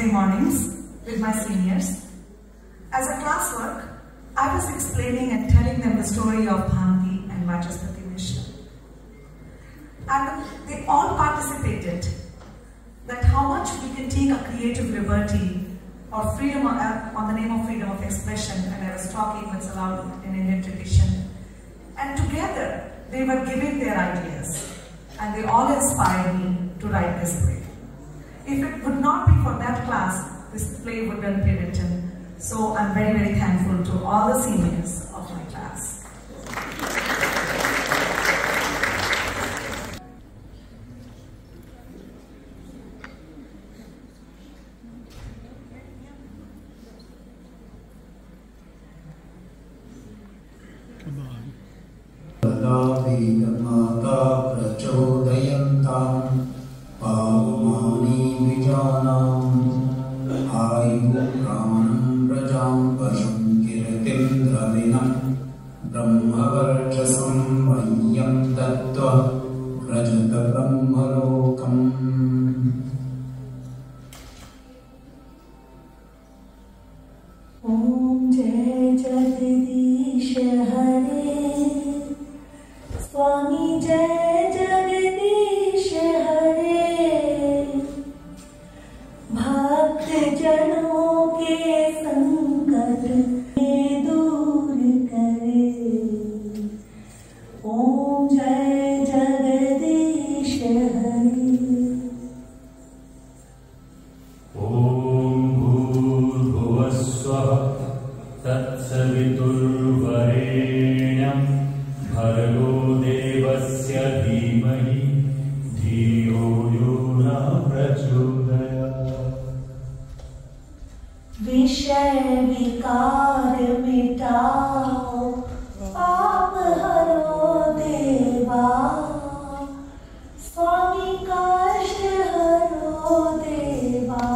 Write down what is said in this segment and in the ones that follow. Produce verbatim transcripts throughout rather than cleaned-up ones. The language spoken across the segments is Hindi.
Wednesday mornings with my seniors. As a classwork, I was explaining and telling them the story of Bhanti and Vachaspati Mishra. And they all participated that how much we can take a creative liberty or freedom on, uh, on the name of freedom of expression, and I was talking what's allowed in Indian tradition. And together, they were giving their ideas, and they all inspired me to write this play. If it would not be for that class, this play wouldn't be written. So I'm very, very thankful to all the seniors of my class. ब्रह्मवर्चसं वह्यं तत्त्वा व्रजत ब्रह्मलोकम्। ॐ जय जगदीश हरे, स्वामी जय जगदीश हरे, भक्त जनों के संकट दूर करे। ॐ जय जगदीश हरे। ॐ भूर्भुवस्वः तत्सवितुर्वरेण्यं भर्गो देवस्य धीमहि धियो यो न प्रचोदयात्। विषय विकार मिटाओ, पाप हरो देवा, स्वामी कष्ट हरो देवा।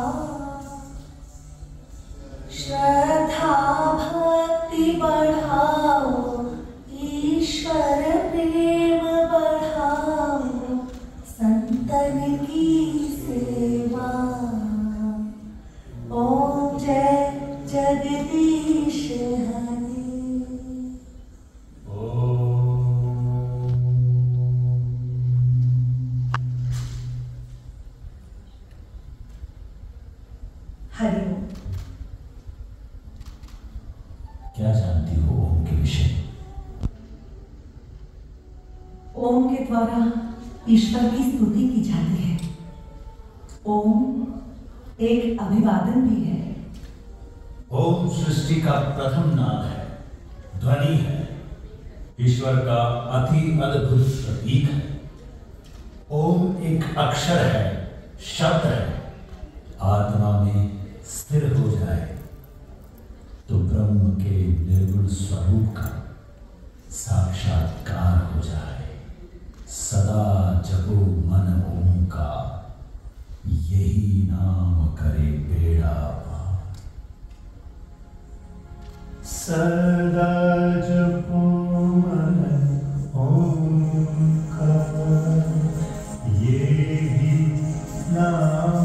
श्रद्धा भक्ति बढ़ाओ, ईश्वर प्रेम बढ़ाओ, संतन की सेवा। ॐ जय जगदीश हरे। हरि ओम। क्या जानती हो ओम के विषय? ओम के द्वारा ईश्वर की स्तुति की जाती है। ओम एक अभिवादन भी है। ओम सृष्टि का प्रथम नाद है, ध्वनि है, ईश्वर का अति अद्भुत प्रतीक है। ओम एक अक्षर है, शब्द है। आत्मा में स्थिर हो जाए तो ब्रह्म के निर्गुण स्वरूप का साक्षात्कार हो जाए। सदा जपो मन ओम का, यही नाम करे बेड़ा पार। सदा जपो मन ओम का, यही नाम।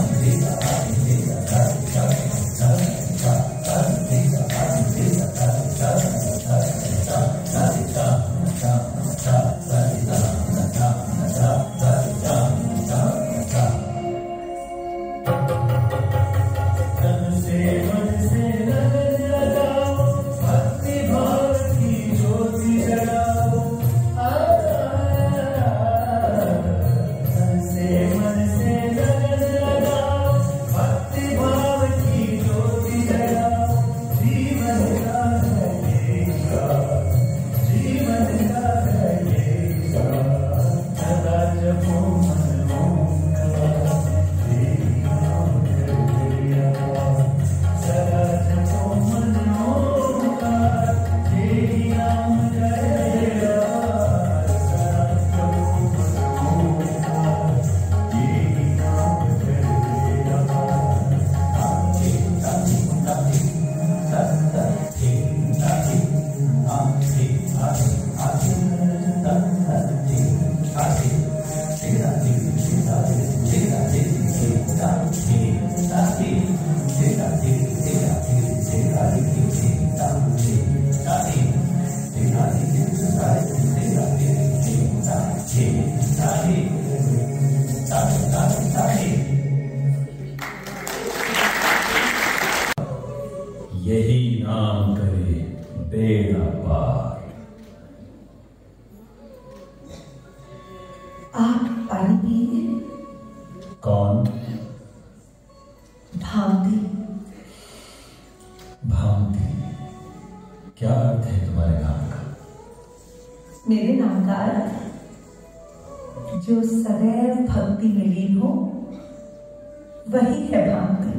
Hey. बेड़ा पार। आप पानी पिएंगे? कौन? भांति। भांति? क्या अर्थ है तुम्हारे नाम का? मेरे नाम का अर्थ जो सदैव भक्ति में लीन हो वही है भांति।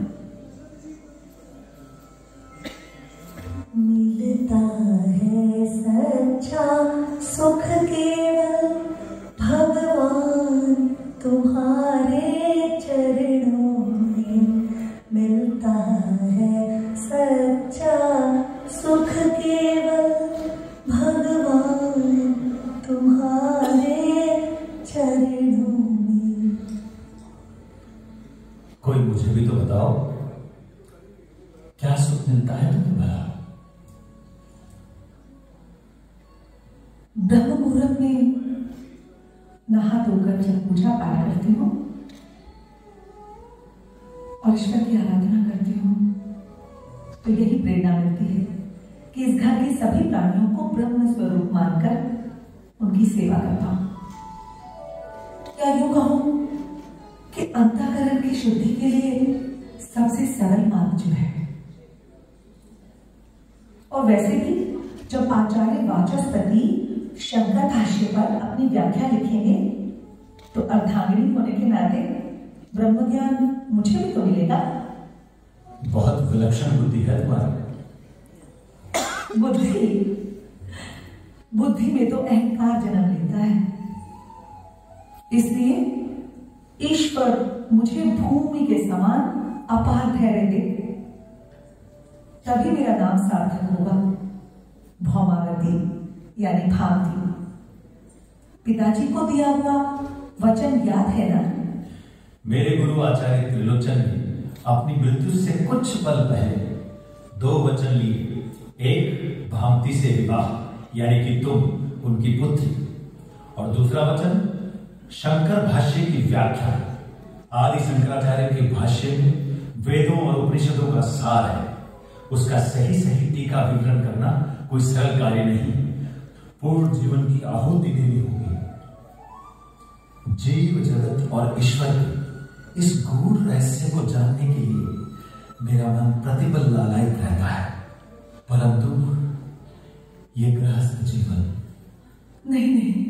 मिलता है सच्चा सुख केवल भगवान तुम्हारे चरणों में। मिलता है सच्चा सुख केवल भगवान तुम्हारे चरणों में। कोई मुझे भी तो बताओ, क्या सुख मिलता है तुम्हें भला? ब्रह्म मुहूर्त में नहा धोकर जब पूजा पाठ करती हूँ और ईश्वर की आराधना करती हूँ तो यही प्रेरणा मिलती है कि इस घर के सभी प्राणियों को ब्रह्म स्वरूप मानकर उनकी सेवा करता हूँ। या यूं कहूं कि अंतःकरण की शुद्धि के लिए सबसे सरल मार्ग जो है। और वैसे भी जब आचार्य वाचस्पति शंकर भाष्य पर अपनी व्याख्या लिखेंगे तो अर्धांगिनी होने के नाते ब्रह्म ज्ञान मुझे भी तो मिलेगा। बहुत विलक्षण बुद्धि है तुम्हारी। बुद्धि बुद्धि में तो अहंकार जन्म लेता है, इसलिए ईश्वर मुझे भूमि के समान अपार धैर्य दे, तभी मेरा नाम सार्थक होगा। भौमावती यानी भांति। पिताजी को दिया हुआ वचन याद है ना? मेरे गुरु आचार्य त्रिलोचन ने अपनी मृत्यु से कुछ पल पहले दो वचन लिए। एक, भांति से विवाह यानी कि तुम उनकी पुत्री, और दूसरा वचन शंकर भाष्य की व्याख्या। आदि शंकराचार्य के भाष्य में वेदों और उपनिषदों का सार है। उसका सही सही टीका विवरण करना कोई सरल कार्य नहीं, पूर्ण जीवन की आहुति देनी होगी। जीव जगत और ईश्वर के इस गूढ़ रहस्य को जानने के लिए मेरा मन प्रतिपल लालायित रहता है, परंतु ये गृहस्थ जीवन। नहीं नहीं,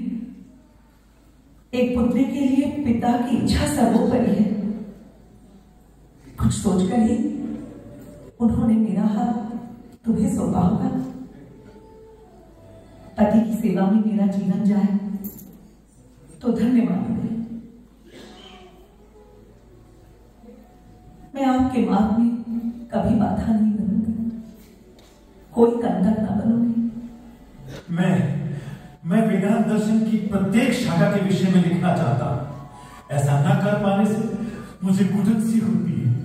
एक पुत्री के लिए पिता की इच्छा सर्वोपरि है। कुछ सोचकर ही उन्होंने मेरा हाथ तुम्हें सौंपा होगा। पति की सेवा में मेरा जीवन जाए तो धन्य मानूंगी। मैं आपके मार्ग में कभी बाधा नहीं बनूंगी, कोई कंटक ना बनूंगी। मैं मैं वेदांत दर्शन की प्रत्येक शाखा के विषय में लिखना चाहता हूं। ऐसा न कर पाने से मुझे घुटन सी होती है।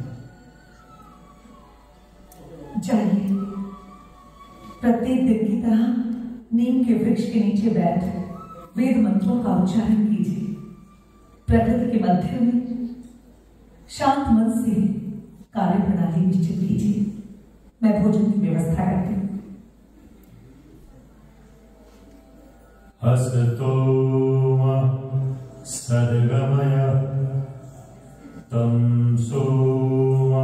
जाइए, प्रत्येक दिन की तरह नीम के वृक्ष के नीचे बैठ वेद मंत्रों का उच्चारण कीजिए। प्रकृति के मध्य में शांत मन से कार्य प्रणाली निश्चित कीजिए। मैं भोजन की व्यवस्था करती हूँ। हसतो सद्गमय तं सोम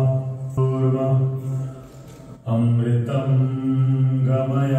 अमृतं गमय।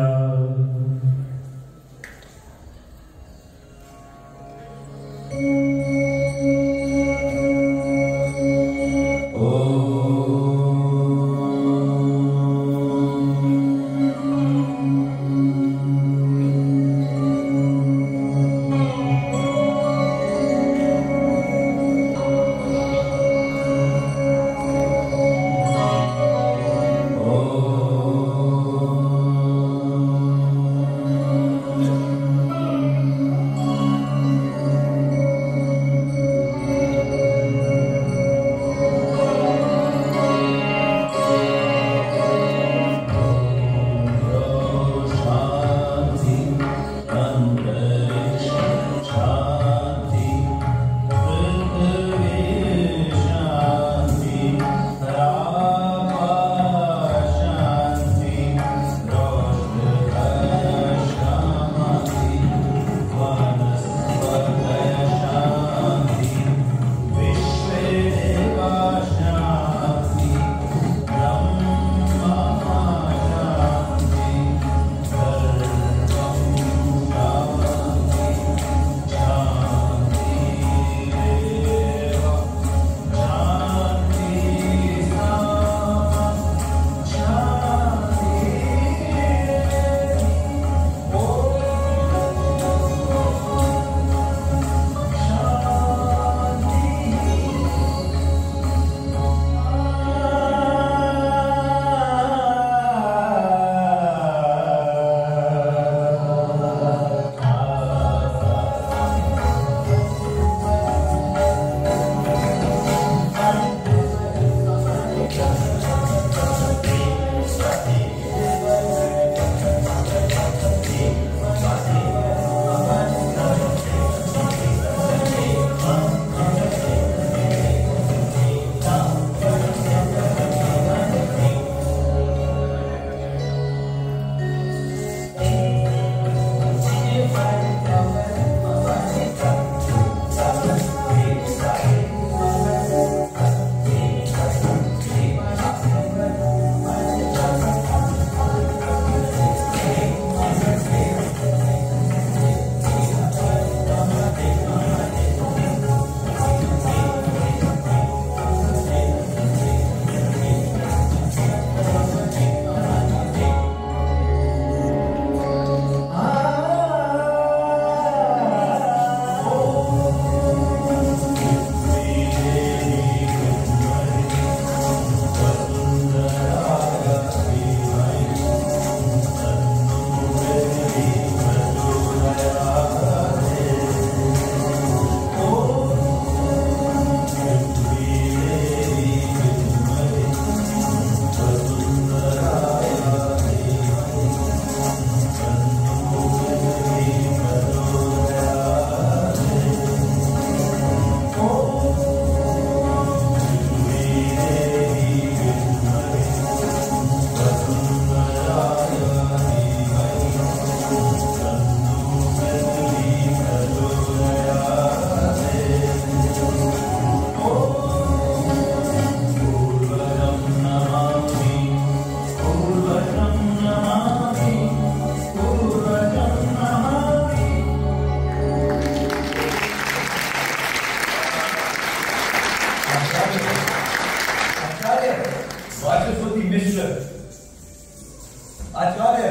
आचार्य।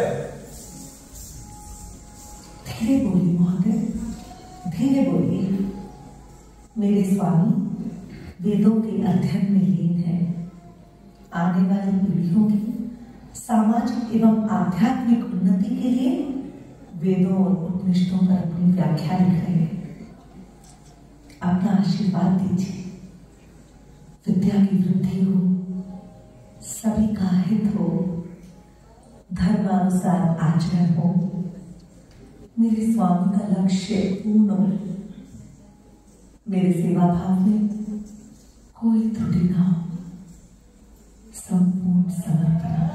धीरे बोलिए महोदय, धीरे बोलिए। मेरे स्वामी वेदों के अध्ययन में लीन है। आने वाली पीढ़ियों की सामाजिक एवं आध्यात्मिक उन्नति के लिए वेदों और उपनिषदों पर अपनी व्याख्या लिख रहे हैं। अपना आशीर्वाद दीजिए। विद्या की वृद्धि हो, सभी का हित हो, धर्मानुसार आचरण हो, मेरे स्वामी का लक्ष्य पूर्ण हो, मेरे सेवा भाव में कोई त्रुटि ना हो। संपूर्ण समर्पण।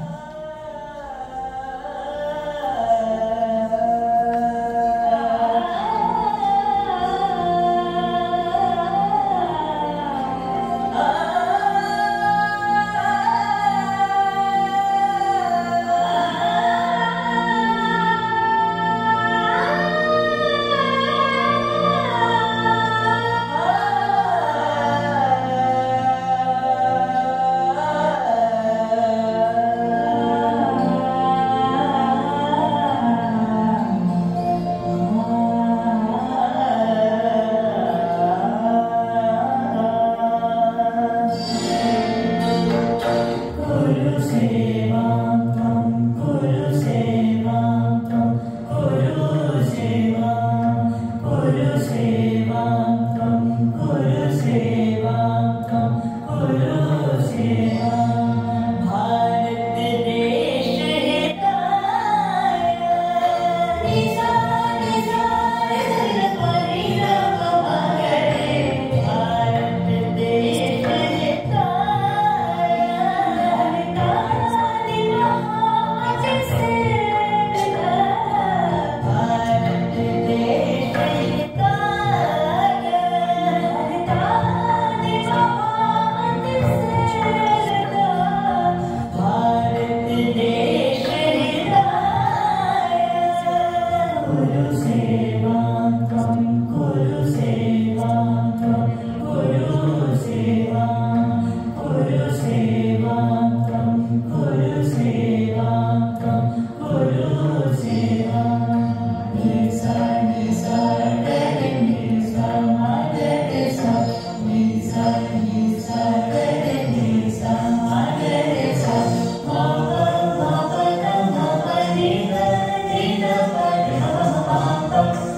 Thank you.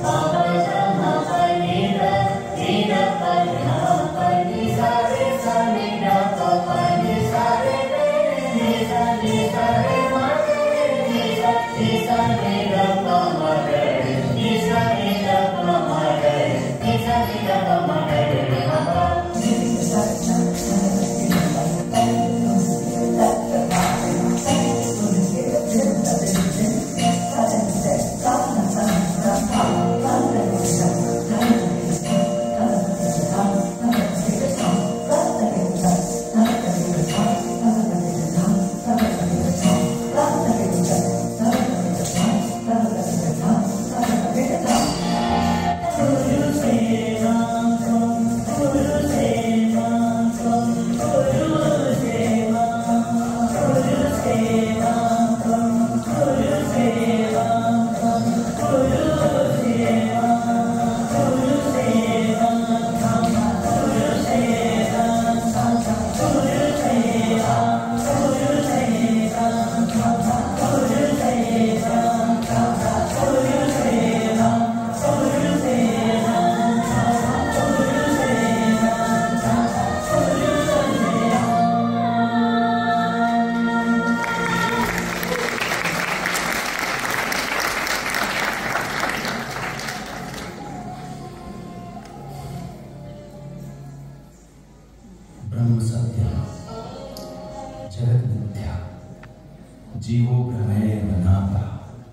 जीवो भ्रमेव नापरा।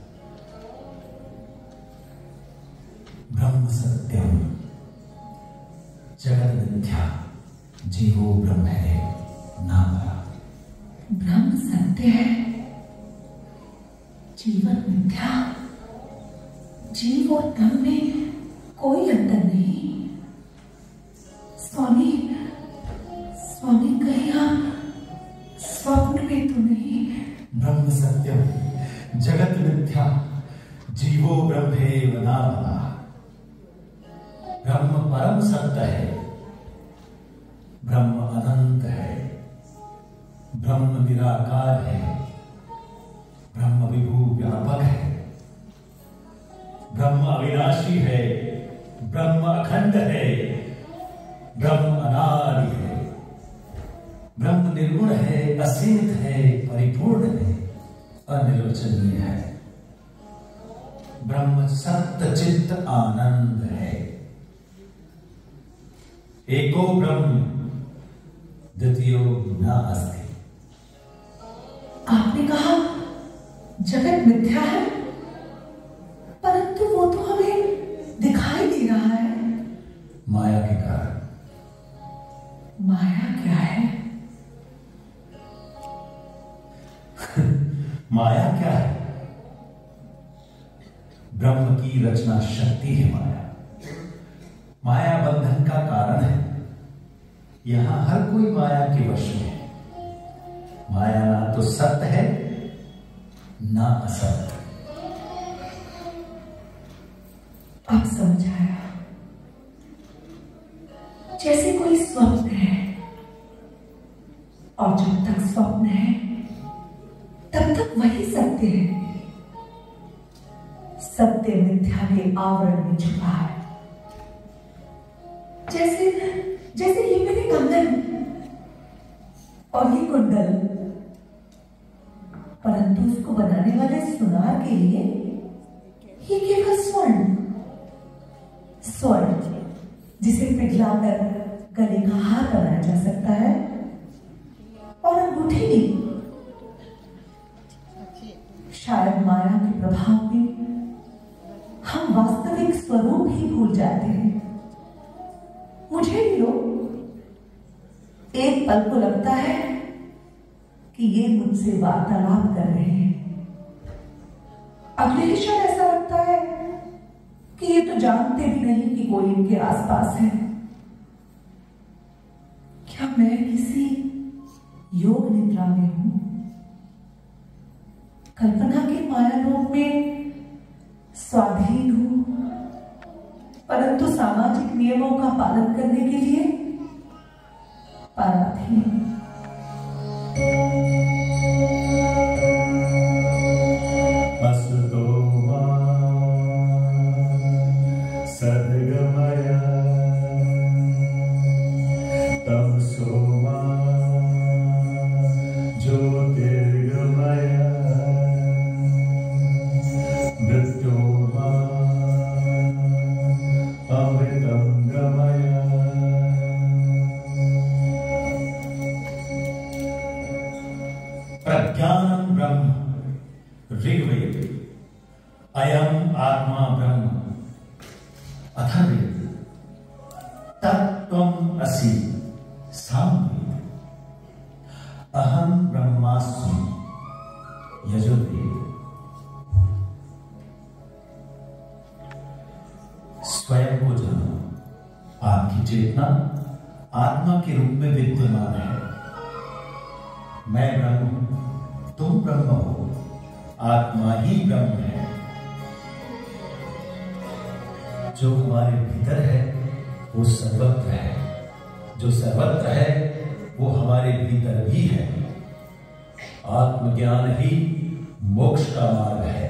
ब्रह्म सत्यम जगत मिथ्या जीवो ब्रह्मेव नापरा। ब्रह्म सत्य है, जीवन मिथ्या। जीव और ब्रह्म में कोई अंतर नहीं। स्वामी, स्वामी कहीं आप स्वप्न में तो नहीं? ब्रह्म सत्यम जगत मिथ्या जीवो ब्रह्मेव नापरा। ब्रह्म परम सत्य है, ब्रह्म अनंत है, ब्रह्म निराकार है, ब्रह्म विभू व्यापक है, ब्रह्म अविनाशी है, ब्रह्म अखंड है, ब्रह्म अनादि है, ब्रह्म निर्गुण है, असीमित है, परिपूर्ण है, अनिर्वचनीय है। ब्रह्म सत्य चित्त आनंद है। एको ब्रह्म द्वितीयो न अस्ति। आपने कहा जगत मिथ्या है, परंतु वो तो हमें दिखाई दे रहा है। माया के कारण। माया क्या है? माया क्या है? ब्रह्म की रचना शक्ति है माया। माया बंधन का कारण है। यहां हर कोई माया के वश में है। माया ना तो सत्य है ना असत्य। अब समझ आया। जैसे कोई स्वप्न है, और जब तक स्वप्न है तब तक वही सत्य है। सत्य मिथ्या के आवरण में छुपा है। जैसे जैसे ये मेरे कंगन और ये कुंडल, परंतु उसको बनाने वाले सुनार के लिए ये केवल स्वर्ण स्वर्ण जिसे पिघलाकर गले का हार बनाया जा सकता है, और अंगूठी भी। शायद माया के प्रभाव में हम वास्तविक स्वरूप ही भूल जाते हैं। मुझे भी लो, एक पल को लगता है कि ये मुझसे वार्तालाप कर रहे हैं। अगले ही क्षण ऐसा लगता है कि ये तो जानते भी नहीं कि कोई इनके आसपास है। क्या मैं किसी योग निद्रा में हूं? कल्पना के मायालोक में स्वाधीन हूं, परंतु सामाजिक नियमों का पालन करने के लिए पराधीन। असतो मा सद्गमय तमसो मा ज्योतिर्गमय मृत्यो मा अमृतं गमय। प्रज्ञानम ब्रह्म ऋग्वेद, अयम आत्मा ब्रह्म अथर्ववेद, तत्त्वम् असि सामवेद, अहम ब्रह्मास्मि यजुर्वेद। स्वयं को जानो। आपकी चेतना आत्मा के रूप में विद्यमान है। मैं ब्रह्म हूं, तुम ब्रह्म हो, आत्मा ही ब्रह्म है। जो हमारे भीतर है वो सर्वत्र है, जो सर्वत्र है वो हमारे भीतर भी है। आत्मज्ञान ही मोक्ष का मार्ग है।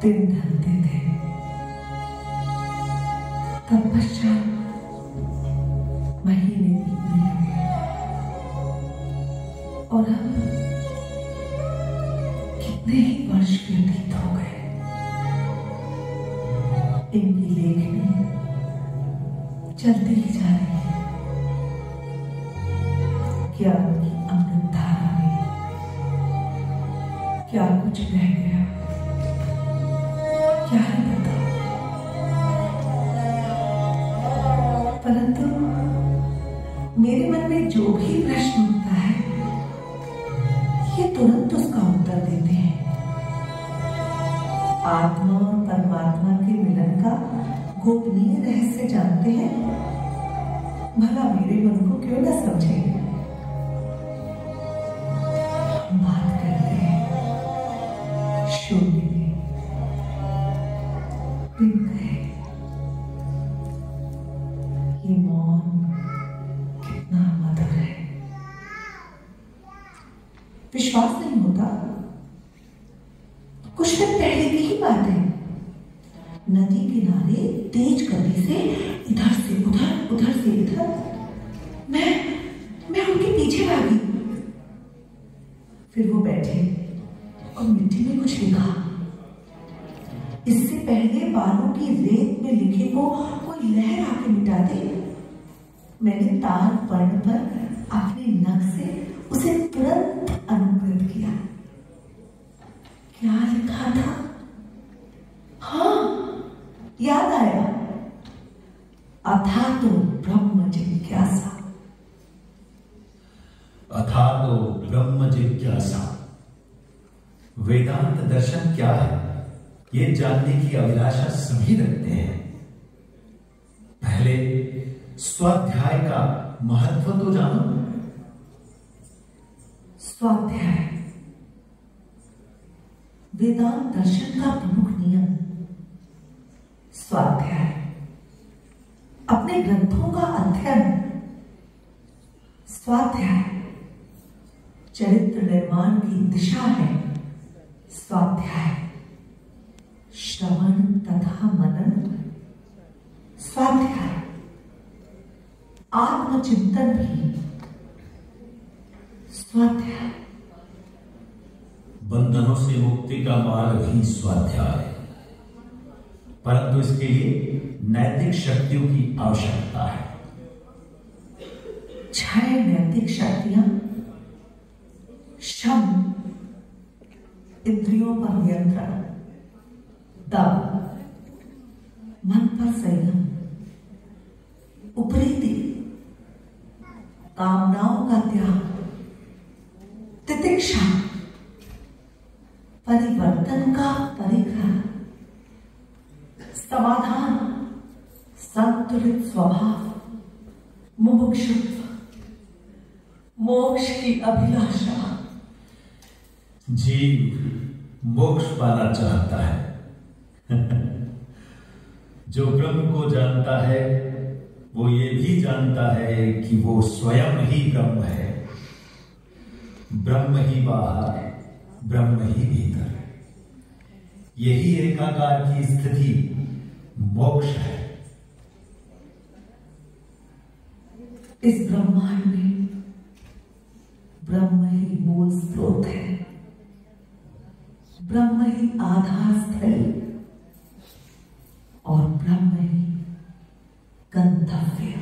दिन ढलते थे, तत्पश्चात महीने बीतने लगे और अब कितने ही वर्ष व्यतीत हो गए। इनकी लेखनी चलती ही जा रही है। क्या उनकी अमृत धारा में क्या कुछ रह गया, क्या है पता। परंतु मेरे मन में जो भी प्रश्न उठता है, ये तुरंत उसका उत्तर देते हैं। आत्मा और परमात्मा के मिलन का गोपनीय रहस्य जानते हैं, भला मेरे मन को क्यों न समझे। हम बात करते हैं शून्य में, बिन कहे। ये मौन कितना मधुर है। विश्वास नहीं होता, कुछ दिन पहले की ही बात है। नदी किनारे तेज गति से इधर से उधर, उधर से इधर मैं मैं उनके पीछे भागी। फिर वो बैठे और मिट्टी में कुछ लिखा। इससे पहले बालों की रेत में लिखे को कोई लहर आके मिटा दे, मैंने तार पर्ण पर अपने नख से उसे तुरंत अनुकृत किया। क्या लिखा था? हाँ, याद आया। अथा तो ब्रह्म जिज्ञासा। अथा तो ब्रह्म जिज्ञासा। वेदांत दर्शन क्या है, ये जानने की अभिलाषा सभी रखते हैं। पहले स्वाध्याय का महत्व तो जानो। स्वाध्याय वेदांत दर्शन का प्रमुख नियम। स्वाध्याय अपने ग्रंथों का अध्ययन। स्वाध्याय चरित्र निर्माण की दिशा है। स्वाध्याय श्रवण तथा मनन। स्वाध्याय आत्मचिंतन भी। स्वाध्याय बंधनों से मुक्ति का मार्ग भी स्वाध्याय, परंतु इसके लिए नैतिक शक्तियों की आवश्यकता है। छह नैतिक शक्तियां: शम इंद्रियों पर नियंत्रण, दम मन पर संयम, उपरीति कामनाओं का त्याग, तितिक्षा परिवर्तन का परिग्रह, समाधान संतुलित स्वभाव, मुमुक्षुत्व मोक्ष की अभिलाषा। जीव मोक्ष पाना चाहता है। जो ब्रह्म को जानता है वो ये भी जानता है कि वो स्वयं ही ब्रह्म है। ब्रह्म ही बाहर, ब्रह्म ही भीतर। यही एकाकार की स्थिति मोक्ष है। इस ब्रह्मांड में ब्रह्म ही मूल स्रोत है, ब्रह्म ही आधार स्थल और ब्रह्म ही गंतव्य।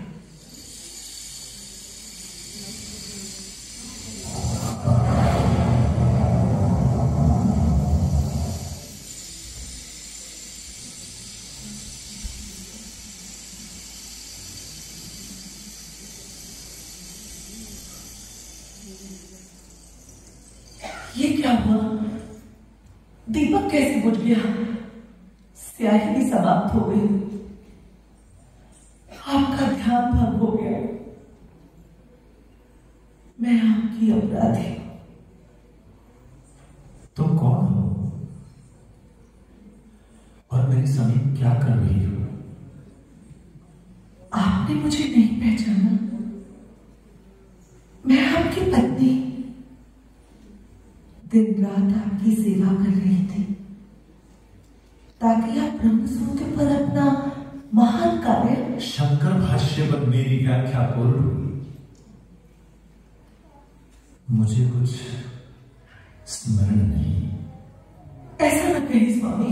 ये क्या हुआ? दीपक कैसे बुझ गया? स्याही भी समाप्त हो गई। आपका ध्यान भंग हो गया। मैं आपकी अपराधी। तुम कौन हो और मेरे समीप क्या कर रही हो? आपने मुझे नहीं पहचाना। मैं आपकी पत्नी, दिन रात आपकी सेवा कर रही थी। ताकि आप ब्रह्म सूत्र पर अपना महान कार्य। शंकर भाष्य पर मेरी व्याख्या पूर्ण हुई। मुझे कुछ स्मरण नहीं। ऐसा मत कहिए स्वामी।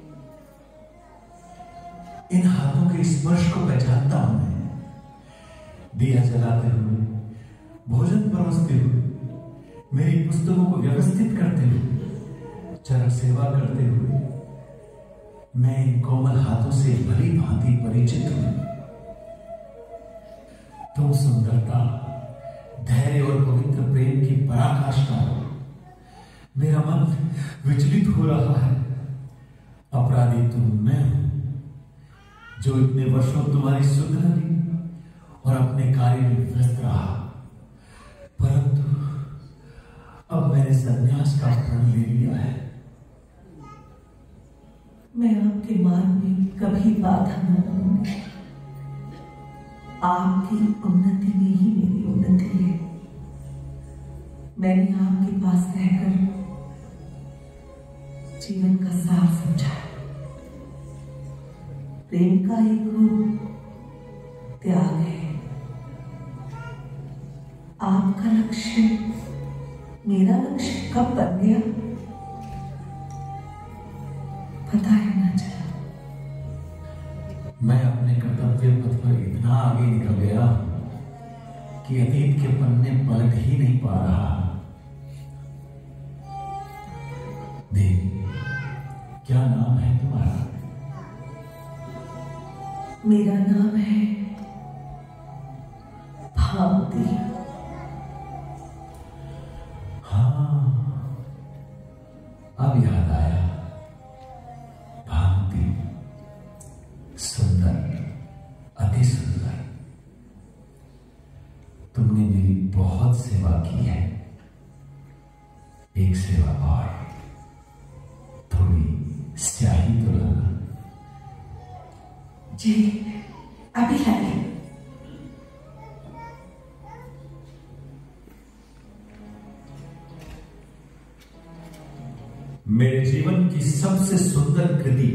इन हाथों के स्पर्श को पहचानता हूं मैं। दिया जलाते हुए, भोजन परोसते हुए, मेरी पुस्तकों को व्यवस्थित करते हुए, चरण सेवा करते हुए मैं इन कोमल हाथों से भली भांति परिचित हूं। तुम सुंदरता, धैर्य और पवित्र प्रेम की पराकाष्ठा हो। मेरा मन विचलित हो रहा है। अपराधी तुम मैं हूं, जो इतने वर्षों तुम्हारी सुध लगी और अपने कार्य में व्यस्त रहा, परंतु अब मैंने संन्यास का प्रण ले लिया है। मैं आपके मार्ग में कभी बाधा न बनूंगी। आपकी उन्नति में ही मेरी उन्नति है। मैंने आपके पास रहकर जीवन का सार समझा। प्रेम का एक रूप त्याग है। आपका लक्ष्य मेरा लक्ष्य कब बन गया पता ही ना चला। मैं अपने कर्तव्य पथ पर इतना आगे निकल गया कि अतीत के पन्ने पलट ही नहीं पा रहा। देवी, क्या नाम है तुम्हारा? मेरा नाम है भावती। हाँ, अब याद आया। भावती, सुंदर, अति सुंदर। तुमने मेरी बहुत सेवा की है। एक सेवा और, थोड़ी स्याही तो लाना। जी, अभी लाए। मेरे जीवन की सबसे सुंदर कृति,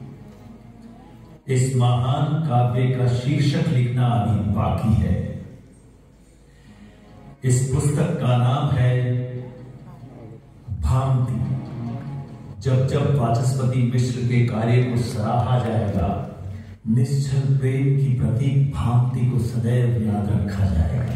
इस महान काव्य का शीर्षक लिखना अभी बाकी है। इस पुस्तक का नाम है भांति। जब जब वाचस्पति मिश्र के कार्य को सराहा जाएगा, निश्चल प्रेम की प्रतीक भांति को सदैव याद रखा जाएगा।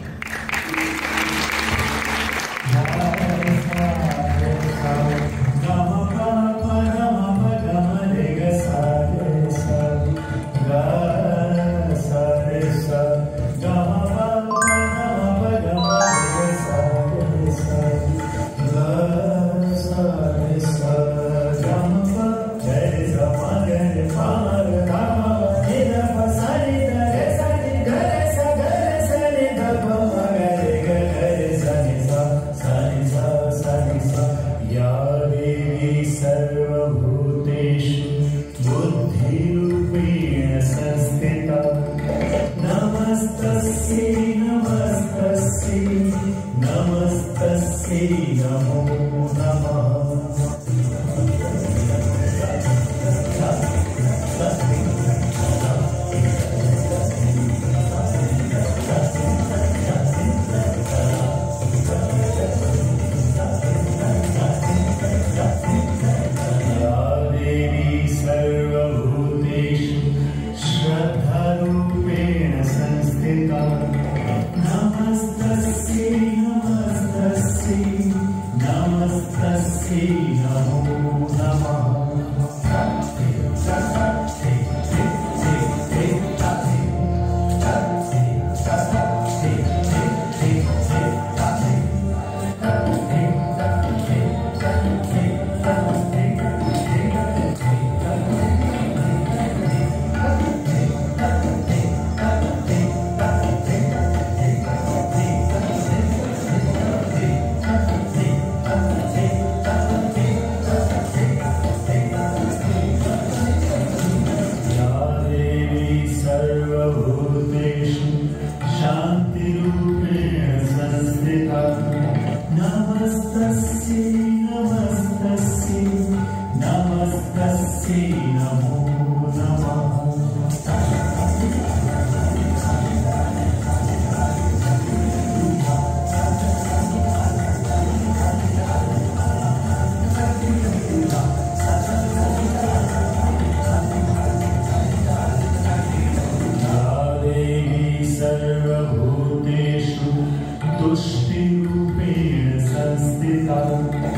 नमस्तस्यै नमस्तस्यै नमो Bye.